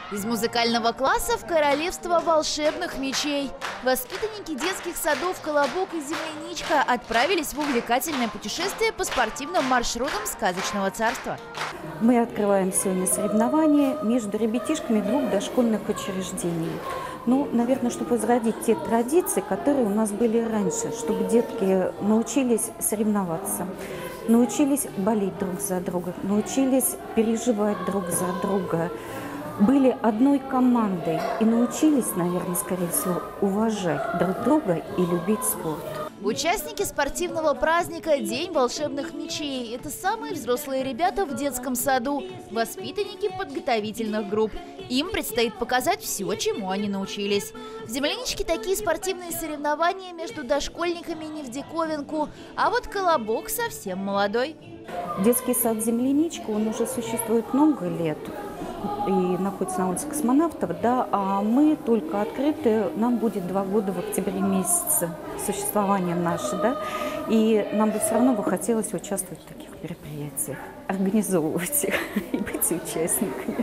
Из музыкального класса в королевство волшебных мечей. Воспитанники детских садов «Колобок» и «Земляничка» отправились в увлекательное путешествие по спортивным маршрутам сказочного царства. Мы открываем сегодня соревнования между ребятишками двух дошкольных учреждений. Ну, наверное, чтобы возродить те традиции, которые у нас были раньше, чтобы детки научились соревноваться, научились болеть друг за друга, научились переживать друг за друга, были одной командой и научились, наверное, скорее всего, уважать друг друга и любить спорт. Участники спортивного праздника «День волшебных мечей» – это самые взрослые ребята в детском саду, воспитанники подготовительных групп. Им предстоит показать все, чему они научились. В «Земляничке» такие спортивные соревнования между дошкольниками не в диковинку, а вот «Колобок» совсем молодой. Детский сад «Земляничка», он уже существует много лет и находится на улице Космонавтов, да, а мы только открыты, нам будет 2 года в октябре месяце существования наше, да, и нам бы все равно бы хотелось участвовать в таких мероприятиях, организовывать их и быть участниками.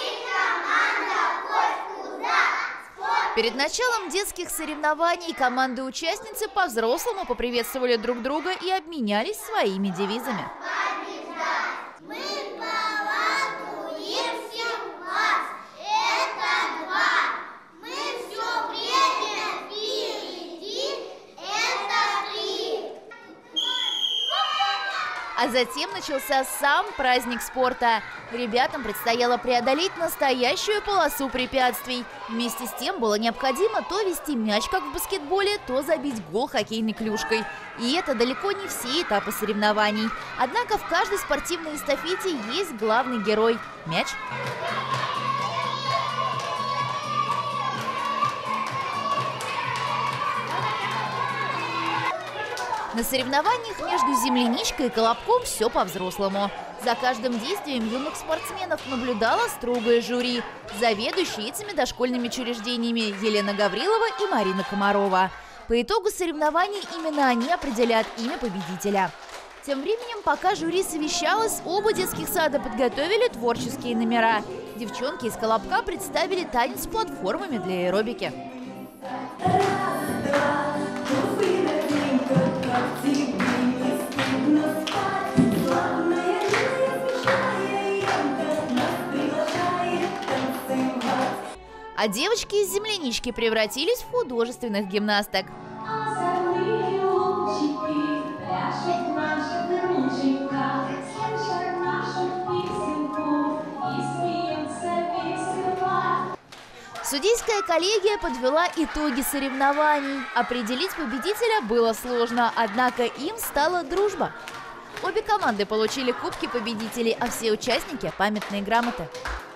Перед началом детских соревнований команды-участницы по-взрослому поприветствовали друг друга и обменялись своими девизами. А затем начался сам праздник спорта. Ребятам предстояло преодолеть настоящую полосу препятствий. Вместе с тем было необходимо то вести мяч, как в баскетболе, то забить гол хоккейной клюшкой. И это далеко не все этапы соревнований. Однако в каждой спортивной эстафете есть главный герой – мяч. На соревнованиях между «Земляничкой» и «Колобком» все по-взрослому. За каждым действием юных спортсменов наблюдало строгое жюри. Заведующие этими дошкольными учреждениями Елена Гаврилова и Марина Комарова. По итогу соревнований именно они определят имя победителя. Тем временем, пока жюри совещалось, оба детских сада подготовили творческие номера. Девчонки из «Колобка» представили танец с платформами для аэробики. А девочки из «Землянички» превратились в художественных гимнасток. Судейская коллегия подвела итоги соревнований. Определить победителя было сложно, однако им стала дружба. Обе команды получили кубки победителей, а все участники – памятные грамоты.